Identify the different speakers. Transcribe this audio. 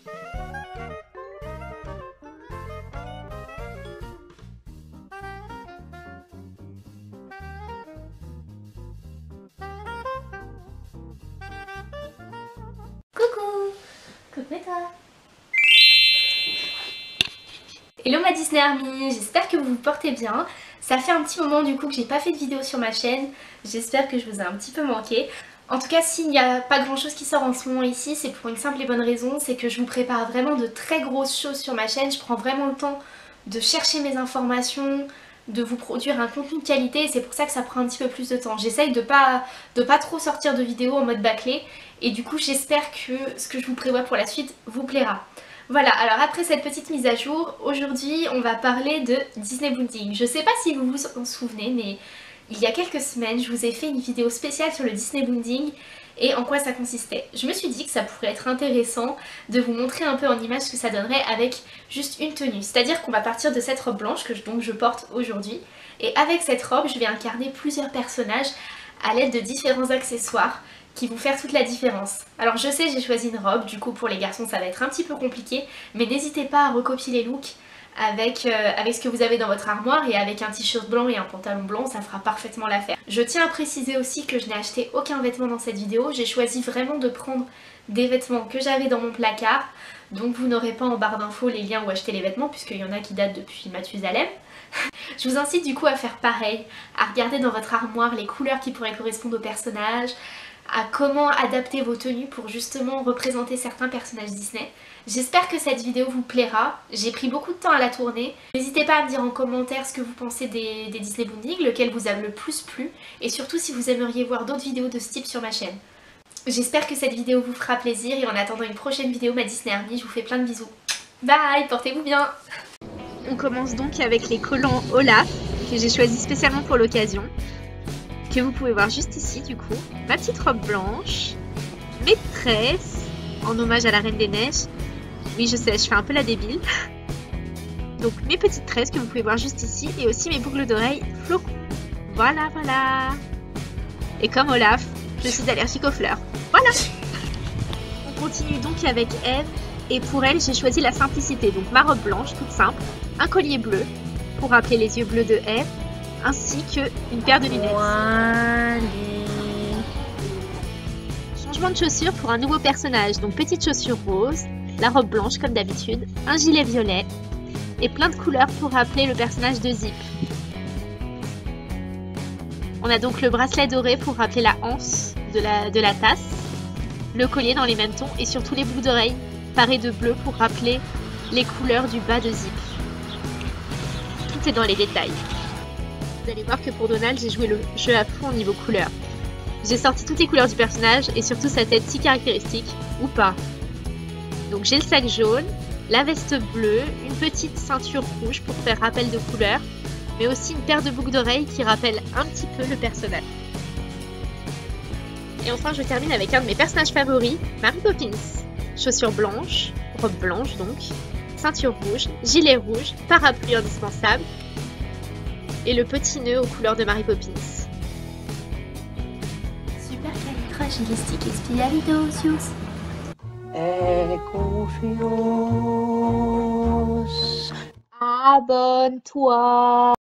Speaker 1: Coucou! Coucou toi! Hello ma Disney Army, j'espère que vous vous portez bien. Ça fait un petit moment du coup que j'ai pas fait de vidéo sur ma chaîne. J'espère que je vous ai un petit peu manqué. En tout cas, s'il n'y a pas grand chose qui sort en ce moment ici, c'est pour une simple et bonne raison, c'est que je vous prépare vraiment de très grosses choses sur ma chaîne. Je prends vraiment le temps de chercher mes informations, de vous produire un contenu de qualité et c'est pour ça que ça prend un petit peu plus de temps. J'essaye de pas trop sortir de vidéos en mode bâclé et du coup j'espère que ce que je vous prévois pour la suite vous plaira. Voilà, alors après cette petite mise à jour, aujourd'hui on va parler de Disney Bunding. Je sais pas si vous vous en souvenez, mais il y a quelques semaines je vous ai fait une vidéo spéciale sur le Disney Bunding et en quoi ça consistait. Je me suis dit que ça pourrait être intéressant de vous montrer un peu en image ce que ça donnerait avec juste une tenue. C'est-à-dire qu'on va partir de cette robe blanche que je porte aujourd'hui et avec cette robe je vais incarner plusieurs personnages à l'aide de différents accessoires qui vont faire toute la différence. Alors je sais, j'ai choisi une robe, du coup pour les garçons ça va être un petit peu compliqué, mais n'hésitez pas à recopier les looks avec ce que vous avez dans votre armoire et avec un t-shirt blanc et un pantalon blanc, ça fera parfaitement l'affaire. Je tiens à préciser aussi que je n'ai acheté aucun vêtement dans cette vidéo, j'ai choisi vraiment de prendre des vêtements que j'avais dans mon placard, donc vous n'aurez pas en barre d'infos les liens où acheter les vêtements puisqu'il y en a qui datent depuis Mathusalem. Je vous incite du coup à faire pareil, à regarder dans votre armoire les couleurs qui pourraient correspondre aux personnages, à comment adapter vos tenues pour justement représenter certains personnages Disney. J'espère que cette vidéo vous plaira, j'ai pris beaucoup de temps à la tourner. N'hésitez pas à me dire en commentaire ce que vous pensez des Disney Bunding, lequel vous a le plus plu, et surtout si vous aimeriez voir d'autres vidéos de ce type sur ma chaîne. J'espère que cette vidéo vous fera plaisir et en attendant une prochaine vidéo ma Disney Army, je vous fais plein de bisous. Bye, portez-vous bien. On commence donc avec les collants Olaf que j'ai choisis spécialement pour l'occasion, que vous pouvez voir juste ici du coup. Ma petite robe blanche, mes tresses en hommage à la Reine des Neiges. Oui je sais, je fais un peu la débile. Donc mes petites tresses que vous pouvez voir juste ici et aussi mes boucles d'oreilles flocons. Voilà voilà. Et comme Olaf, je suis allergique aux fleurs. Voilà. On continue donc avec Eve et pour elle j'ai choisi la simplicité. Donc ma robe blanche toute simple, un collier bleu pour rappeler les yeux bleus de Eve, ainsi qu'une paire de lunettes. Changement de chaussures pour un nouveau personnage, donc petite chaussure rose, la robe blanche comme d'habitude, un gilet violet et plein de couleurs pour rappeler le personnage de Zip. On a donc le bracelet doré pour rappeler la anse de la tasse, le collier dans les mêmes tons et surtout les boucles d'oreilles parées de bleu pour rappeler les couleurs du bas de Zip. Tout est dans les détails. Vous allez voir que pour Donald, j'ai joué le jeu à fond au niveau couleur. J'ai sorti toutes les couleurs du personnage et surtout sa tête si caractéristique, ou pas. Donc j'ai le sac jaune, la veste bleue, une petite ceinture rouge pour faire rappel de couleur, mais aussi une paire de boucles d'oreilles qui rappellent un petit peu le personnage. Et enfin je termine avec un de mes personnages favoris, Mary Poppins. Chaussures blanches, robe blanche donc, ceinture rouge, gilet rouge, parapluie indispensable, et le petit nœud aux couleurs de Mary Poppins.
Speaker 2: Supercalifragilisticexpialidocious. Et confiance.
Speaker 1: Abonne-toi.